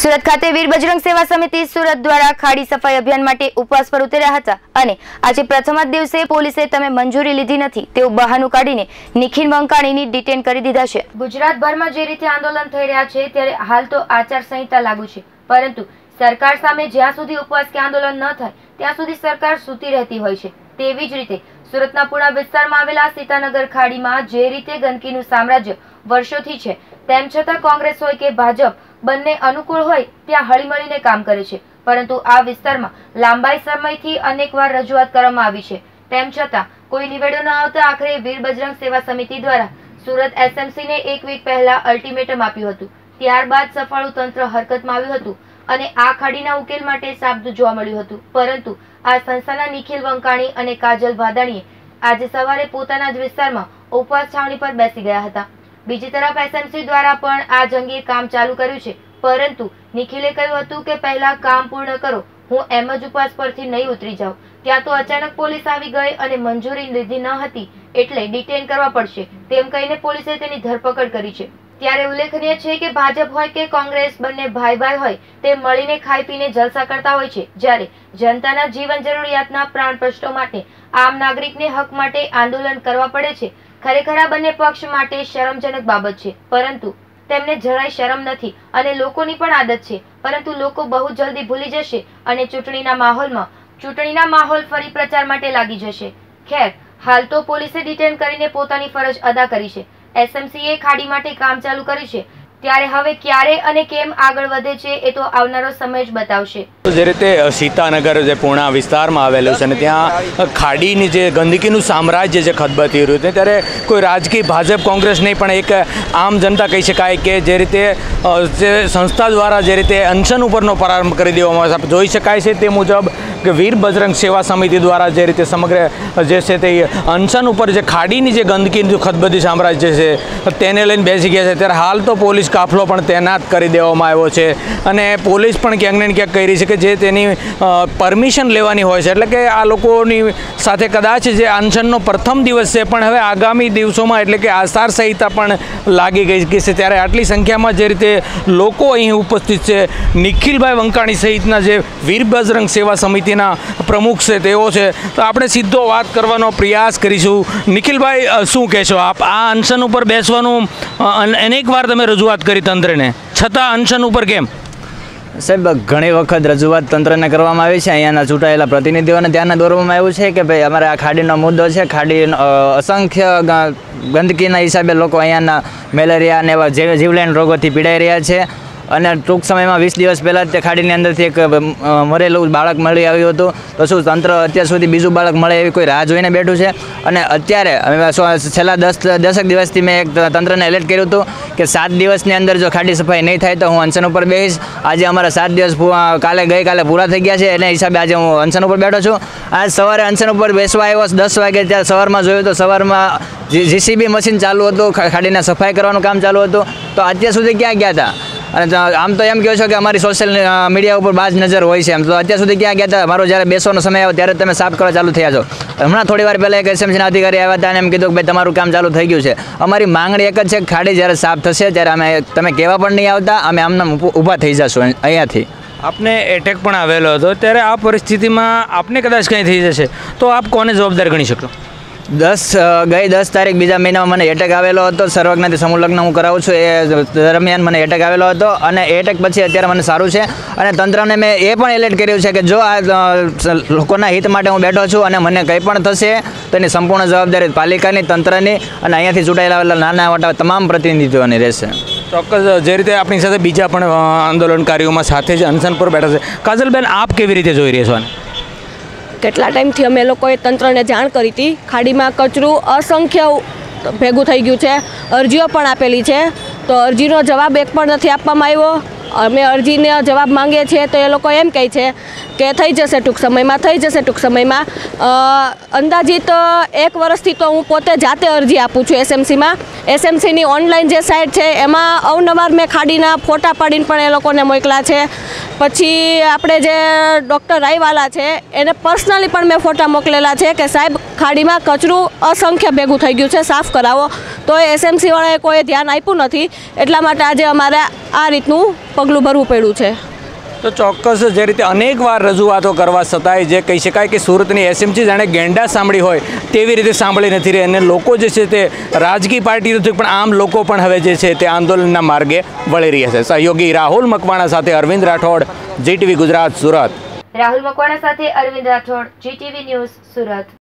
સુરત ખાતે વીર બજરંગ સેવા સમિતિ સુરત દ્વારા ખાડી સફાઈ અભિયાન માટે ઉપવાસ પર ઉતર્યા હતા અને આજે પ્રથમ જ દિવસે પોલીસે તમે મંજૂરી લીધી નથી તેવું બહાનું કાઢીને નિખિલ વંકાણીની ડિટેન કરી દીધા છે। ગુજરાતભરમાં જે રીતે આંદોલન થઈ રહ્યા છે ત્યારે હાલ તો આચાર સંહિતા લાગુ છે, પરંતુ સરકાર સામે જ્યાં સુધી ઉપવાસ કે આંદોલન ન થાય ત્યાં સુધી સરકાર સૂતી રહેતી હોય છે। તેવી જ રીતે સુરતના પૂણા વિસ્તારમાં આવેલા સીતાનગર ખાડીમાં જે રીતે ગંદકીનું સામ્રાજ્ય વર્ષોથી છે, તેમ છતાં કોંગ્રેસ હોય કે ભાજપ બંને અનુકૂળ હોય ત્યાં હળીમળીને કામ કરે છે, પરંતુ આ વિસ્તારમાં લાંબા સમયથી અનેકવાર રજૂઆત કરવામાં આવી છે, તેમ છતાં કોઈ નિવેડો ન આવતા આખરે વીર બજરંગ સેવા સમિતિ દ્વારા સુરત એસએમસીને એક વીક પહેલા અલ્ટિમેટમ આપ્યું હતું। ત્યારબાદ સફાળું તંત્ર હરકતમાં આવ્યું હતું અને આ ખાડીના ઉકેલ માટે સાબદું જોવા મળ્યું હતું, પરંતુ આ સંસ્થાના નિખિલ વંકાણી અને કાજલ ભાદાણીએ આજે સવારે પોતાના જ વિસ્તારમાં ઉપવાસ છાવણી પર બેસી ગયા હતા। બીજી તરફ એસએમસી દ્વારા પણ આ અંગે કામ ચાલુ કર્યું છે, પરંતુ નિખિલે કહ્યું હતું કે પહેલા કામ પૂર્ણ કરો, હું એમ જ ઉપવાસ પરથી નહીં ઉતરી જાઉં। ત્યાં તો અચાનક પોલીસ આવી ગઈ અને મંજૂરી લીધી ન હતી એટલે ડિટેન કરવા પડશે તેમ કહીને પોલીસે તેની ધરપકડ કરી છે। ત્યારે ઉલ્લેખનીય છે કે ભાજપ હોય કે કોંગ્રેસ બંને ભાઈ ભાઈ હોય તે મળીને ખાઈ પીને જલસા કરતા હોય છે, જ્યારે જનતાના જીવન જરૂરિયાતના પ્રાણ પ્રશ્નો માટે આમ નાગરિકને હક માટે આંદોલન કરવા પડે છે। ખરેખર આ બંને પક્ષ માટે શરમજનક બાબત છે, પરંતુ તેમને જરાય શરમ નથી અને લોકોની પણ આદત છે, પરંતુ લોકો બહુ જલ્દી ભૂલી જશે અને ચૂંટણીના માહોલ ફરી પ્રચાર માટે લાગી જશે। ખેર, હાલ તો પોલીસે ડિટેન કરીને પોતાની ફરજ અદા કરી છે, એસએમસીએ ખાડી માટે કામ ચાલુ કર્યું છે, ત્યારે હવે ક્યારે અને કેમ આગળ વધે છે એ તો આવનારો સમય જ બતાવશે। જે રીતે સીતાનગર જે પૂણા વિસ્તારમાં આવેલું છે અને ત્યાં ખાડીની જે ગંદકીનું સામ્રાજ્ય જે ખદબદી રહ્યું છે, ત્યારે કોઈ રાજકીય ભાજપ કોંગ્રેસ નહીં પણ એક આમ જનતા કહી શકાય કે જે રીતે જે સંસ્થા દ્વારા જે રીતે અનશન ઉપરનો પ્રારંભ કરી દેવામાં આવે છે, જોઈ શકાય છે તે મુજબ કે વીર બજરંગ સેવા સમિતિ દ્વારા જે રીતે સમગ્ર જે છે તે અનશન ઉપર જે ખાડીની જે ગંદકીનું જે ખદબદી સામ્રાજ્ય છે તેને લઈને બેસી ગયા છે, ત્યારે હાલ તો પોલીસ કાફલો પણ તૈનાત કરી દેવામાં આવ્યો છે અને પોલીસ પણ ક્યાંક ને ક્યાંક કહી રહી છે કે જે તેની પરમિશન લેવાની હોય છે, એટલે કે આ લોકોની સાથે કદાચ જે અનશનનો પ્રથમ દિવસ છે પણ હવે આગામી દિવસોમાં એટલે કે આચાર સંહિતા પણ લાગી ગઈ છે, ત્યારે આટલી સંખ્યામાં જે રીતે લોકો અહીં ઉપસ્થિત છે, નિખિલભાઈ વંકાણી સહિતના જે વીર બજરંગ સેવા સમિતિના પ્રમુખ છે તેઓ છે, તો આપણે સીધો વાત કરવાનો પ્રયાસ કરીશું। નિખિલભાઈ, શું કહેશો આપ? આ અનશન ઉપર બેસવાનું અનેકવાર તમે રજૂઆત કરી તંત્રને, છતાં અનશન ઉપર કેમ? સાહેબ, ઘણી વખત રજૂઆત તંત્રને કરવામાં આવી છે, અહીંયાના ચૂંટાયેલા પ્રતિનિધિઓને ધ્યાને દોરવામાં આવ્યું છે કે ભાઈ અમારે આ ખાડીનો મુદ્દો છે, ખાડી અસંખ્ય ગંદકીના હિસાબે લોકો અહીંયાના મેલેરિયા અને એવા જીવલેણ રોગોથી પીડાઈ રહ્યા છે અને ટૂંક સમયમાં 20 દિવસ પહેલાં તે ખાડીની અંદરથી એક મરેલું બાળક મળી આવ્યું હતું, તો શું તંત્ર અત્યાર સુધી બીજું બાળક મળે એવી કોઈ રાહ જોઈને બેઠું છે? અને અત્યારે છેલ્લા 10 દિવસથી મેં એક તંત્રને એલર્ટ કર્યું હતું કે 7 દિવસની અંદર જો ખાડી સફાઈ નહીં થાય તો હું અનશન ઉપર બેસીશ। આજે અમારા 7 દિવસ ગઈકાલે પૂરા થઈ ગયા છે, એના હિસાબે આજે હું અનશન ઉપર બેઠો છું। આજ સવારે અનશન ઉપર બેસવા આવ્યો 10 વાગે, ત્યારે સવારમાં જોયું તો સવારમાં જીસીબી મશીન ચાલુ હતું, ખાડીને સફાઈ કરવાનું કામ ચાલુ હતું, તો અત્યાર સુધી ક્યાં ગયા હતા? અને આમ તો એમ કહો છો કે અમારી સોશિયલ મીડિયા ઉપર બાજ નજર હોય છે, એમ તો અત્યાર સુધી ક્યાં ગયા હતા? મારો જ્યારે બેસવાનો સમય આવ્યો ત્યારે તમે સાફ કરવા ચાલુ થયા છો। હમણાં થોડી વાર પહેલાં એક એસએમસીના અધિકારી આવ્યા હતા અને એમ કીધું કે ભાઈ તમારું કામ ચાલુ થઈ ગયું છે। અમારી માંગણી એક જ છે કે ખાડી જ્યારે સાફ થશે ત્યારે તમે કહેવા પણ નહીં આવતા, અમે આમને ઊભા થઈ જશું અહીંયાથી। આપને એટેક પણ આવેલો હતો, ત્યારે આ પરિસ્થિતિમાં આપને કદાચ કંઈ થઈ જશે તો આપ કોને જવાબદાર ગણી શકો? ગઈ 10 તારીખ બીજા મહિનામાં મને એટેક આવેલો હતો, સર્વજ્ઞાથી સમૂહ લગ્ન હું કરાવું છું, એ દરમિયાન મને એટેક આવેલો હતો અને એટેક પછી અત્યારે મને સારું છે અને તંત્રને મેં એ પણ એલર્ટ કર્યું છે કે જો આ લોકોના હિત માટે હું બેઠો છું અને મને કંઈ પણ થશે તો એની સંપૂર્ણ જવાબદારી પાલિકાની, તંત્રની અને અહીંયાથી ચૂંટાયેલા નાના મોટા તમામ પ્રતિનિધિઓની રહેશે। ચોક્કસ, જે રીતે આપણી સાથે બીજા પણ આંદોલનકારીઓમાં સાથે જ અનશન પર બેઠા છે, કાજલબેન આપ કેવી રીતે જોઈ રહ્યા છો આને? કેટલા ટાઈમથી અમે લોકોએ તંત્રને જાણ કરી હતી, ખાડીમાં કચરું અસંખ્ય ભેગું થઈ ગયું છે, અરજીઓ પણ આપેલી છે, તો અરજીનો જવાબ એક પણ નથી આપવામાં આવ્યો। અમે અરજીને જવાબ માંગીએ છીએ તો એ લોકો એમ કહે છે કે થઈ જશે ટૂંક સમયમાં। અંદાજિત 1 વર્ષથી તો હું પોતે જાતે અરજી આપું છું એસએમસીમાં, એસએમસીની ઓનલાઈન જે સાઇટ છે એમાં અવનવાર મેં ખાડીના ફોટા પાડીને પણ એ લોકોને મોકલ્યા છે. પછી આપણે જે ડૉક્ટર રાયવાલા છે એને પર્સનલી પણ મેં ફોટા મોકલેલા છે કે સાહેબ ખાડીમાં કચરું અસંખ્ય ભેગું થઈ ગયું છે, સાફ કરાવો. તો એ એસએમસીવાળાએ કોઈ ધ્યાન આપ્યું નથી, એટલા માટે આજે અમારે આ રીતનું પગલું ભરવું પડ્યું છે. તો ચોક્કસ જે રીતે અનેક વાર રજૂઆતો કરવા છતાંય જે કહી શકાય કે સુરતની એસએમસી જાણે ગેંડા સાંભળી હોય તેવી રીતે સાંભળી નથી રહી અને લોકો જે છે તે રાજકીય પાર્ટીઓથી પણ આમ લોકો પણ હવે જે છે તે આંદોલનના માર્ગે વળી રહ્યા છે. સહયોગી રાહુલ મકવાણા સાથે અરવિંદ રાઠોડ, જીટીવી ગુજરાત, સુરત. રાહુલ મકવાણા સાથે અરવિંદ રાઠોડ, જીટીવી ન્યૂઝ, સુરત.